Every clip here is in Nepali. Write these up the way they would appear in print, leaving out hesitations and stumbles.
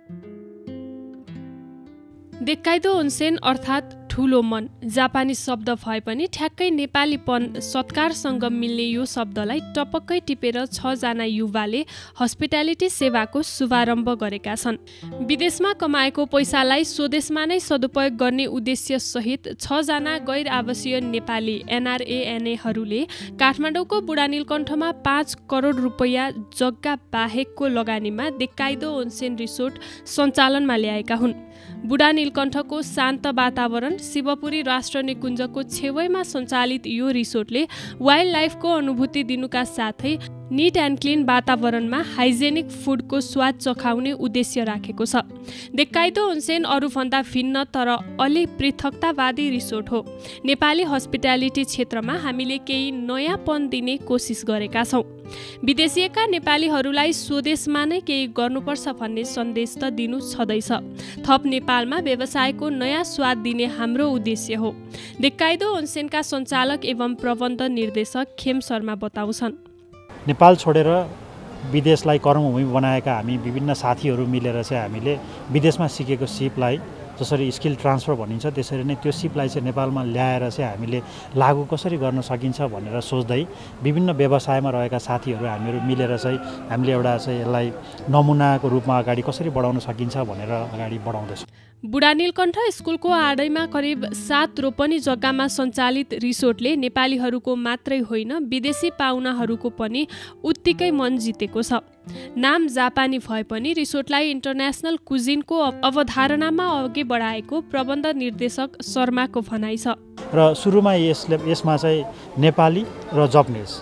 देक्काइदो ओन्सेन अर्थात् ठुलो मन जापानी शब्द भए पनि ठ्याक्कै नेपालीपन सत्कारसँग मिल्ने यो शब्दलाई टपक्कै टिपेर 6 जना युवाले हस्पिटालिटी सेवाको शुभारम्भ गरेका छन्। विदेशमा कमाएको पैसालाई स्वदेशमा नै सदुपयोग गर्ने उद्देश्य सहित 6 जना गैर आवासीय नेपाली NRANAहरूले काठमाडौँको बुढानीलकण्ठमा 5 करोड रुपैयाँ जग्गा बाहेकको लगानीमा देक्काइदो ओन्सेन रिसोर्ट सञ्चालनमा ल्याएका हुन्। बुढानीलकण्ठको शान्त वातावरण शिवपुरी राष्ट्र निकुञ्जको छेउैमा सञ्चालित यो रिसोर्टले वाइल्ड लाइफको अनुभूति दिनुका साथै निट एन्ड क्लिन वातावरणमा हाइजेनिक फुडको स्वाद चखाउने उद्देश्य राखेको छ। देक्काइदो ओन्सेन अरूभन्दा भिन्न तर अलि पृथकतावादी रिसोर्ट हो। नेपाली हस्पिटालिटी क्षेत्रमा हामीले केही नयाँपन दिने कोसिस गरेका छौँ। विदेशिएका नेपालीहरूलाई स्वदेशमा नै केही गर्नुपर्छ भन्ने सन्देश त दिनु छँदैछ। थप नेपालमा व्यवसायको नयाँ स्वाद दिने हाम्रो उद्देश्य हो। देक्काइदो ओन्सेनका सञ्चालक एवं प्रबन्ध निर्देशक खेम शर्मा बताउँछन्। नेपाल छोडेर विदेशलाई कर्मभूमि बनाएका हामी विभिन्न साथीहरू मिलेर चाहिँ हामीले विदेशमा सिकेको सिपलाई जसरी स्किल ट्रान्सफर भनिन्छ त्यसरी नै त्यो सिपलाई चाहिँ नेपालमा ल्याएर चाहिँ हामीले लागू कसरी गर्न सकिन्छ भनेर सोच्दै विभिन्न व्यवसायमा रहेका साथीहरू हामीहरू मिलेर चाहिँ हामीले एउटा चाहिँ यसलाई नमुनाको रूपमा अगाडि कसरी बढाउन सकिन्छ भनेर अगाडि बढाउँदैछौँ। बुढानीलकण्ठ स्कुलको आडैमा करिब 7 रोपनी जग्गामा सञ्चालित रिसोर्टले नेपालीहरूको मात्रै होइन विदेशी पाहुनाहरूको पनि उत्तिकै मन जितेको छ। नाम जापानी भए पनि रिसोर्टलाई इन्टरनेसनल कुजिनको अवधारणामा अघि बढाएको प्रबन्ध निर्देशक शर्माको भनाइ छ। र सुरुमा यसमा चाहिँ नेपाली र जापानिज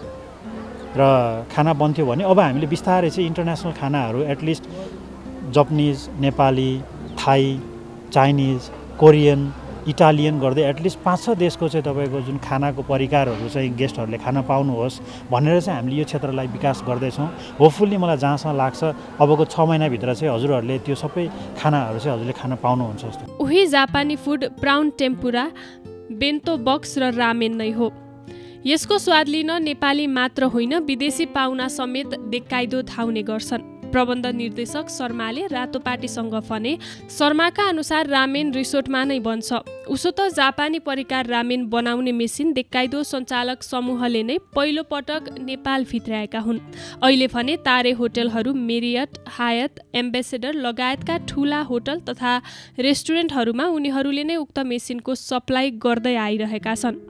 र खाना बन्थ्यो भने अब हामीले बिस्तारै चाहिँ इन्टरनेसनल खानाहरू at least Japanese, Nepali, Thai, Chinese, Korean, Italian गर्दै एटलिस्ट 5-6 देशको चाहिँ तपाईँको जुन खानाको परिकारहरू चाहिँ गेस्टहरूले खान पाउनुहोस् भनेर चाहिँ हामीले यो क्षेत्रलाई विकास गर्दैछौँ। होपफुल्ली मलाई जहाँसम्म लाग्छ अबको 6 महिनाभित्र चाहिँ हजुरहरूले त्यो सबै खानाहरू चाहिँ हजुरले खान पाउनुहुन्छ जस्तो। उही जापानी food prawn tempura, bento box र रामेन नै हो। यसको स्वाद लिन नेपाली मात्र होइन विदेशी पाहुना समेत देक्काइदो धाउने गर्छन्। प्रबन्ध निर्देशक शर्माले रातोपाटीसँग भने शर्माका अनुसार रामेन रिसोर्टमा नै बन्छ। उसो त जापानी परिकार रामेन बनाउने मेसिन देक्काइदो सञ्चालक समूहले नै पहिलो पटक नेपाल भित्र्याएका हुन्। अहिले भने तारे होटलहरू, मेरियट, हायत, एम्बेसेडर लगायतका ठूला होटल तथा रेस्टुरेन्टहरूमा उनीहरूले नै उक्त मेसिनको सप्लाई गर्दै आइरहेका छन्।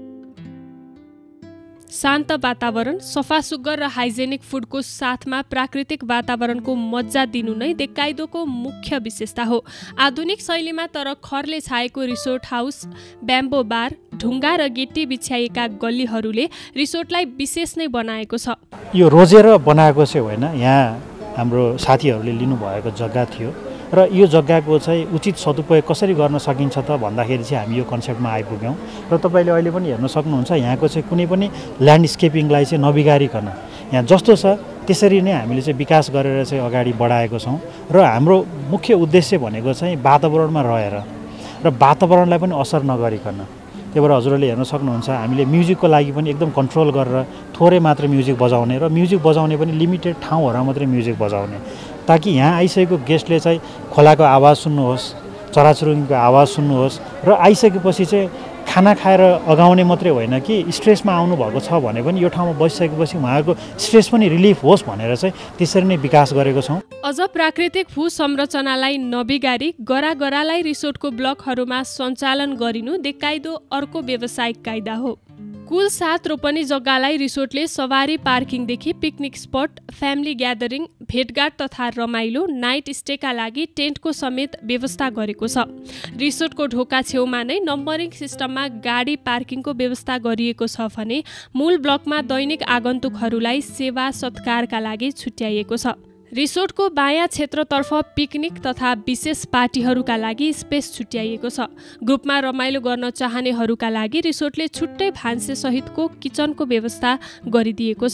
शान्त वातावरण, सफासुग्घर र हाइजेनिक फुडको साथमा प्राकृतिक वातावरणको मज्जा दिनु नै देक्काइदोको मुख्य विशेषता हो। आधुनिक शैलीमा तर खरले छाएको रिसोर्ट हाउस, ब्याम्बो बार, ढुङ्गा र गिटी बिछ्याइएका गल्लीहरूले रिसोर्टलाई विशेष नै बनाएको छ। यो रोजेर बनाएको चाहिँ होइन, यहाँ हाम्रो साथीहरूले लिनुभएको जग्गा थियो र यो जग्गाको चाहिँ उचित सदुपयोग कसरी गर्न सकिन्छ त भन्दाखेरि चाहिँ हामी यो कन्सेप्टमा आइपुग्यौँ। र तपाईँले अहिले पनि हेर्न सक्नुहुन्छ यहाँको चाहिँ कुनै पनि ल्यान्डस्केपिङलाई चाहिँ नबिगारिकन यहाँ जस्तो छ त्यसरी नै हामीले चाहिँ विकास गरेर चाहिँ अगाडि बढाएको छौँ। र हाम्रो मुख्य उद्देश्य भनेको चाहिँ वातावरणमा रहेर र वातावरणलाई पनि असर नगरिकन। त्यही भएर हजुरहरूले हेर्न सक्नुहुन्छ हामीले म्युजिकको लागि पनि एकदम कन्ट्रोल गरेर थोरै मात्र म्युजिक बजाउने र म्युजिक बजाउने पनि लिमिटेड ठाउँहरूमा मात्रै म्युजिक बजाउने, ताकि यहाँ आइसकेको गेस्टले चाहिँ खोलाको आवाज सुन्नुहोस्, चराचुरुङ्गीको आवाज सुन्नुहोस् र आइसकेपछि चाहिँ खाना खाएर अगाउने मात्रै होइन कि स्ट्रेसमा आउनुभएको छ भने पनि यो ठाउँमा बसिसकेपछि उहाँहरूको स्ट्रेस पनि रिलिफ होस् भनेर चाहिँ त्यसरी नै विकास गरेको छौँ। अझ प्राकृतिक भू संरचनालाई नबिगारी गरागरालाई रिसोर्टको ब्लकहरूमा सञ्चालन गरिनु देक्काइदो अर्को व्यावसायिक कायदा हो। कुल 7 रोपनी जग्गालाई रिसोर्टले सवारी पार्किङदेखि पिकनिक स्पट, फ्यामिली ग्यादरिङ, भेटघाट तथा रमाइलो, नाइट स्टेका लागि टेन्टको समेत व्यवस्था गरेको छ। रिसोर्टको ढोका छेउमा नै नम्बरिङ सिस्टममा गाडी पार्किङको व्यवस्था गरिएको छ भने मूल ब्लकमा दैनिक आगन्तुकहरूलाई सेवा सत्कारका लागि छुट्याइएको छ। रिसोर्टको बायाँ क्षेत्रतर्फ पिकनिक तथा विशेष पार्टीहरूका लागि स्पेस छुट्याइएको छ। ग्रुपमा रमाइलो गर्न चाहनेहरूका लागि रिसोर्टले छुट्टै भान्से सहितको किचनको व्यवस्था गरिदिएको छ।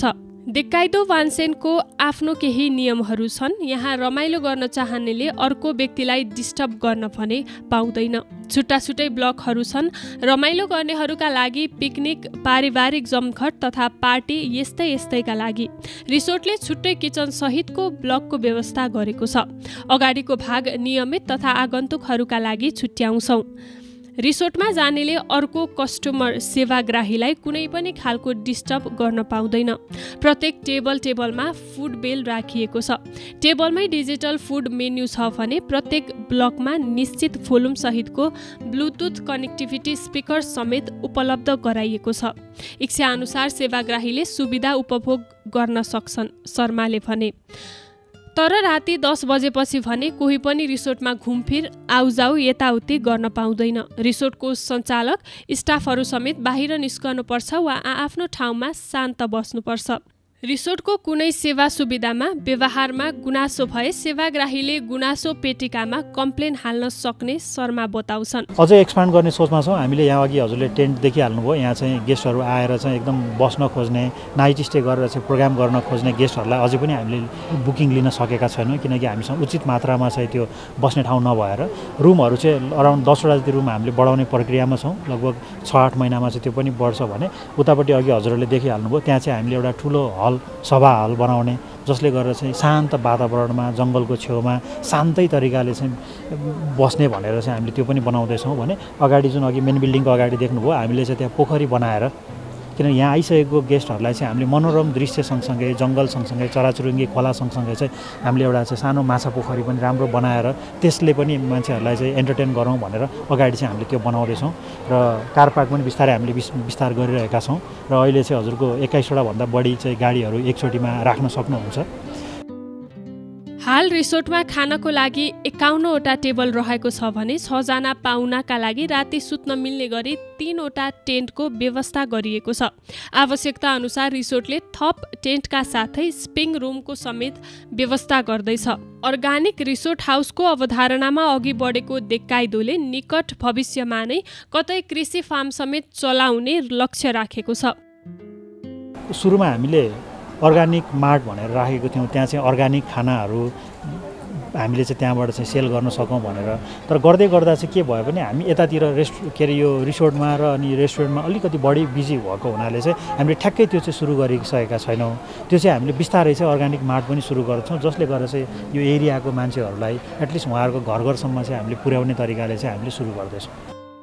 देक्काइदो वान्सेनको आफ्नो केही नियमहरू छन्। यहाँ रमाइलो गर्न चाहनेले अर्को व्यक्तिलाई डिस्टर्ब गर्न भने पाउँदैन। छुट्टा छुट्टै ब्लकहरू छन्। रमाइलो गर्नेहरूका लागि पिकनिक, पारिवारिक जमघट तथा पार्टी यस्तैका लागि रिसोर्टले छुट्टै किचन सहितको ब्लकको व्यवस्था गरेको छ। अगाडिको भाग नियमित तथा आगन्तुकहरूका लागि छुट्याउँछौँ। रिसोर्टमा जानेले अर्को कस्टमर सेवाग्राहीलाई कुनै पनि खालको डिस्टर्ब गर्न पाउँदैन। प्रत्येक टेबलमा फुड बेल राखिएको छ। टेबलमै डिजिटल फुड मेन्यू छ भने प्रत्येक ब्लकमा निश्चित भोल्युम सहितको ब्लुटुथ कनेक्टिभिटी स्पिकर समेत उपलब्ध गराइएको छ। इच्छा अनुसार सेवाग्राहीले सुविधा उपभोग गर्न सक्छन्, शर्माले भने। तर राति 10 बजेपछि भने कोही पनि रिसोर्टमा घुमफिर, आउजाउ, यताउति गर्न पाउँदैन। रिसोर्टको सञ्चालक, स्टाफहरू समेत बाहिर निस्कनुपर्छ वा आफ्नो ठाउँमा शान्त बस्नुपर्छ। रिसोर्टको कुनै सेवा सुविधामा व्यवहारमा गुनासो भए सेवाग्राहीले गुनासो पेटिकामा कम्प्लेन हाल्न सक्ने शर्मा बताउँछन्। अझै एक्सपान्ड गर्ने सोचमा छौँ हामीले। यहाँ अघि हजुरले टेन्ट देखिहाल्नुभयो। यहाँ चाहिँ गेस्टहरू आएर चाहिँ एकदम बस्न खोज्ने, नाइट स्टे गरेर चाहिँ प्रोग्राम गर्न खोज्ने गेस्टहरूलाई अझै पनि हामीले बुकिङ लिन सकेका छैनौँ, किनकि हामीसँग उचित मात्रामा चाहिँ त्यो बस्ने ठाउँ नभएर। रुमहरू चाहिँ अराउन्ड 10वटा जति रुम हामीले बढाउने प्रक्रियामा छौँ। लगभग 6-8 महिनामा चाहिँ त्यो पनि बढ्छ भने उतापट्टि अघि हजुरहरूले देखिहाल्नुभयो त्यहाँ चाहिँ हामीले एउटा ठुलो सभा हल बनाउने, जसले गर्दा चाहिँ शान्त वातावरणमा जङ्गलको छेउमा शान्तै तरिकाले चाहिँ बस्ने भनेर चाहिँ हामीले त्यो पनि बनाउँदैछौँ। भने अगाडि जुन अघि मेन बिल्डिङको अगाडि देख्नुभयो हामीले चाहिँ त्यहाँ पोखरी बनाएर, किन यहाँ आइसकेको गेस्टहरूलाई चाहिँ हामीले मनोरम दृश्य सँगसँगै जङ्गल सँगसँगै चराचुरुङ्गी खोला सँगसँगै चाहिँ हामीले एउटा चाहिँ सानो माछा पोखरी पनि राम्रो बनाएर त्यसले पनि मान्छेहरूलाई चाहिँ एन्टरटेन गरौँ भनेर अगाडि चाहिँ हामीले त्यो बनाउँदैछौँ। र कार पार्क पनि बिस्तारै हामीले विस्तार गरिरहेका छौँ। र अहिले चाहिँ हजुरको 21वटा भन्दा बढी चाहिँ गाडीहरू एकचोटिमा राख्न सक्नुहुन्छ। हाल रिसोर्टमा खानको लागि 51वटा टेबल रहेको छ भने 6 जना पाहुनाका लागि राति सुत्न मिल्ने गरी 3वटा टेन्टको व्यवस्था गरिएको छ। आवश्यकता अनुसार रिसोर्टले थप टेन्टका साथै स्पिङ रुमको समेत व्यवस्था गर्दैछ। अर्गानिक रिसोर्ट हाउसको अवधारणामा अघि बढेको देक्काइदोले निकट भविष्यमा नै कतै कृषि फार्म समेत चलाउने लक्ष्य राखेको छ। सुरुमा हामीले अर्गानिक मार्ट भनेर राखेको थियौँ। त्यहाँ चाहिँ अर्गानिक खानाहरू हामीले चाहिँ त्यहाँबाट चाहिँ सेल गर्न सकौँ भनेर। तर गर्दै गर्दा चाहिँ के भयो भने हामी यतातिर यो रिसोर्टमा र अनि रेस्टुरेन्टमा अलिकति बढी बिजी भएको हुनाले चाहिँ हामीले ठ्याक्कै त्यो चाहिँ सुरु गरिसकेका छैनौँ। त्यो चाहिँ हामीले बिस्तारै चाहिँ अर्गानिक मार्ट पनि सुरु गर्छौँ, जसले गर्दा चाहिँ यो एरियाको मान्छेहरूलाई एटलिस्ट उहाँहरूको घरसम्म चाहिँ हामीले पुर्याउने तरिकाले चाहिँ हामीले सुरु गर्दैछौँ।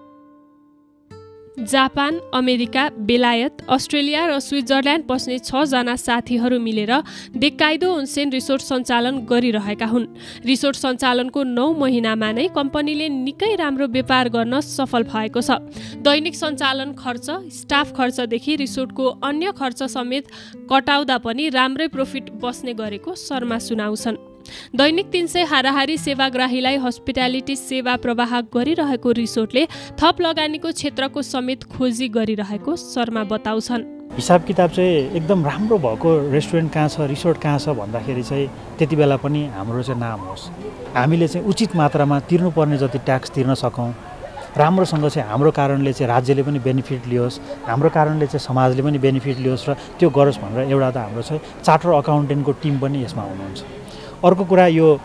जापान, अमेरिका, बेलायत, अस्ट्रेलिया र स्विजरल्यान्ड बस्ने 6 जना साथीहरू मिलेर देक्काइदो ओन्सेन रिसोर्ट सञ्चालन गरिरहेका हुन्। रिसोर्ट सञ्चालनको 9 महिनामा नै कम्पनीले निकै राम्रो व्यापार गर्न सफल भएको छ। दैनिक सञ्चालन खर्च, स्टाफ खर्चदेखि रिसोर्टको अन्य खर्च समेत कटाउँदा पनि राम्रै प्रफिट बस्ने गरेको शर्मा सुनाउँछन्। दैनिक 300 हाराहारी सेवाग्राहीलाई हस्पिटालिटी सेवा प्रवाह गरिरहेको रिसोर्टले थप लगानीको क्षेत्रको समेत खोजी गरिरहेको शर्मा बताउँछन्। हिसाब किताब चाहिँ एकदम राम्रो भएको रेस्टुरेन्ट कहाँ छ, रिसोर्ट कहाँ छ भन्दाखेरि चाहिँ त्यति बेला पनि हाम्रो चाहिँ नाम होस्। हामीले चाहिँ उचित मात्रामा तिर्नुपर्ने जति ट्याक्स तिर्न सकौँ, राम्रोसँग चाहिँ हाम्रो कारणले चाहिँ राज्यले पनि बेनिफिट लियोस्, हाम्रो कारणले चाहिँ समाजले पनि बेनिफिट लियोस् र त्यो गरोस् भनेर एउटा त हाम्रो चाहिँ चार्टर अकाउन्टेन्टको टिम पनि यसमा हुनुहुन्छ। अर्को कुरा यो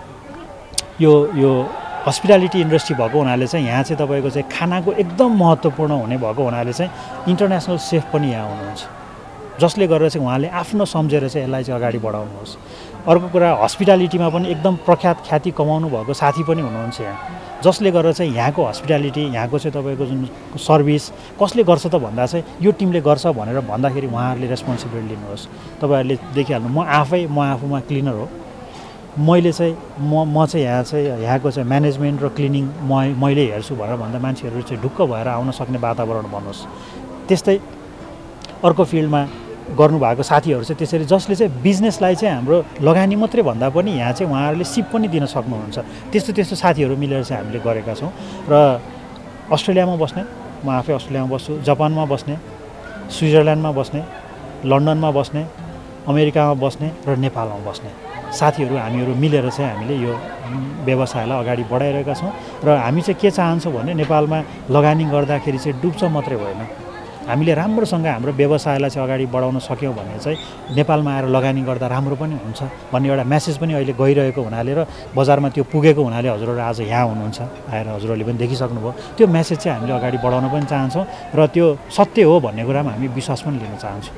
हस्पिटालिटी इन्डस्ट्री भएको हुनाले चाहिँ यहाँ चाहिँ तपाईँको चाहिँ खानाको एकदम महत्त्वपूर्ण हुने भएको हुनाले चाहिँ इन्टरनेसनल सेफ पनि यहाँ हुनुहुन्छ, जसले गर्दा चाहिँ उहाँले आफ्नो सम्झेर चाहिँ यसलाई चाहिँ अगाडि बढाउनुहोस्। अर्को कुरा हस्पिटालिटीमा पनि एकदम प्रख्यात ख्याति कमाउनु भएको साथी पनि हुनुहुन्छ यहाँ, जसले गर्दा चाहिँ यहाँको हस्पिटालिटी, यहाँको चाहिँ तपाईँको जुन सर्भिस कसले गर्छ त भन्दा चाहिँ यो टिमले गर्छ भनेर भन्दाखेरि उहाँहरूले रेस्पोन्सिबिलिटी लिनुहोस्। तपाईँहरूले देखिहाल्नु म आफूमा क्लिनर हो। मैले चाहिँ म चाहिँ यहाँको चाहिँ म्यानेजमेन्ट र क्लिनिङ मैले हेर्छु भनेर भन्दा मान्छेहरू चाहिँ ढुक्क भएर आउन सक्ने वातावरण बनोस्। त्यस्तै अर्को फिल्डमा गर्नुभएको साथीहरू चाहिँ त्यसरी जसले चाहिँ बिजनेसलाई चाहिँ हाम्रो लगानी मात्रै भन्दा पनि यहाँ चाहिँ उहाँहरूले सिप पनि दिन सक्नुहुन्छ। त्यस्तो साथीहरू मिलेर चाहिँ हामीले गरेका छौँ। र अस्ट्रेलियामा बस्ने, म आफै अस्ट्रेलियामा बस्छु, जापानमा बस्ने, स्विजरल्यान्डमा बस्ने, लन्डनमा बस्ने, अमेरिकामा बस्ने र नेपालमा बस्ने साथीहरू हामीहरू मिलेर चाहिँ हामीले यो व्यवसायलाई अगाडि बढाइरहेका छौँ। र हामी चाहिँ के चाहन्छौँ भने नेपालमा लगानी गर्दाखेरि चाहिँ डुब्छ मात्रै होइन, हामीले राम्रोसँग हाम्रो व्यवसायलाई चाहिँ अगाडि बढाउन सक्यौँ भने चाहिँ नेपालमा आएर लगानी गर्दा राम्रो पनि हुन्छ भन्ने एउटा मेसेज पनि अहिले गइरहेको हुनाले र बजारमा त्यो पुगेको हुनाले हजुरहरू आज यहाँ हुनुहुन्छ आएर हजुरहरूले पनि देखिसक्नुभयो त्यो मेसेज चाहिँ हामीले अगाडि बढाउन पनि चाहन्छौँ र त्यो सत्य हो भन्ने कुरामा हामी विश्वास पनि लिन चाहन्छौँ।